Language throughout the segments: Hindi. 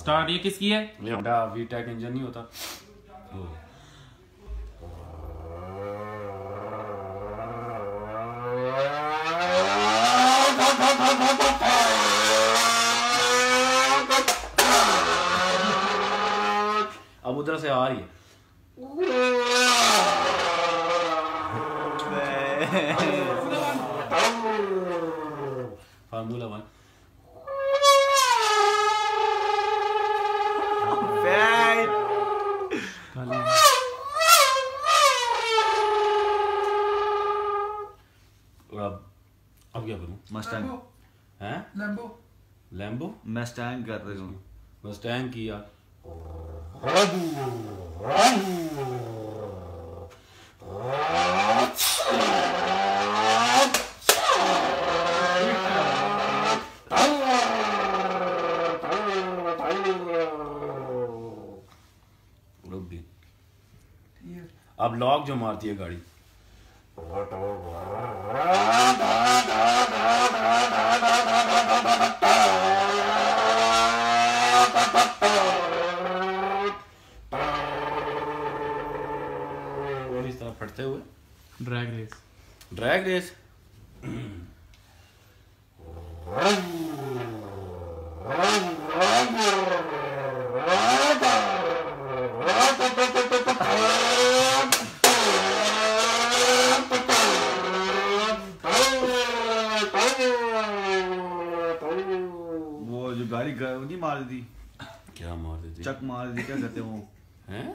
स्टार्ट ये किसकी है? ये वीटेक इंजन नहीं होता। अब उधर से आ रही है। फार्मूला 1 अब क्या करूं? मस्टैंग हैं? लैम्बो मस्टैंग कर रही हूँ। मस्टैंग किया। अब लॉक जो मारती है गाड़ी। और इस तरह फटते हुए ड्रैग रेस गाड़ी नहीं मार दी? क्या मार देती? चक मार दी, क्या कहते हो? हैं?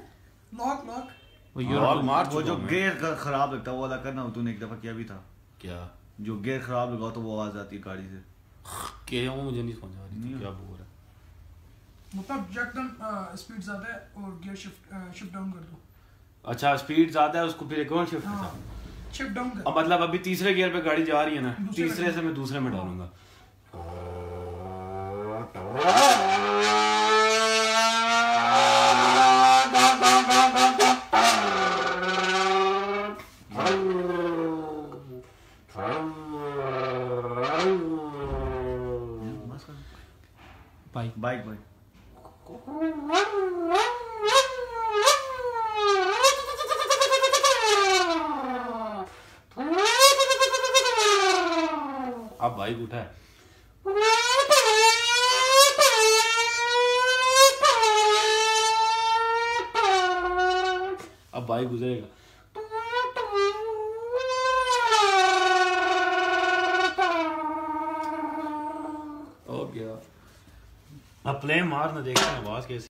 लॉक मार। वो जो गियर खराब लगता है वो वाला करना। तूने एक दफा किया भी था क्या? जो गियर खराब लगा तो वो आवाज आती है गाड़ी से। क्या वो मुझे नहीं समझ आ रही थी क्या बोल रहा है। मतलब यकदम स्पीड ज्यादा है और गियर शिफ्ट डाउन कर दो। अच्छा स्पीड ज्यादा है उसको फिर एक और शिफ्ट करता। शिफ्ट डाउन कर। अब मतलब अभी तीसरे गियर पे गाड़ी जा रही है ना, तीसरे से मैं दूसरे में डालूंगा। बाइक अब बाइक उठा है। अब बाइक गुजरेगा। हो गया। अब प्ले मार ना, देखते हैं आवाज कैसी।